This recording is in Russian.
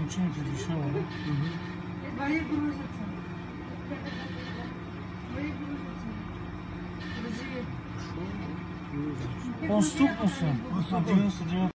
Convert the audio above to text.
ученики дешевле. Твои грузятся. Твои грузятся. Грузи. Он стукнулся на 99.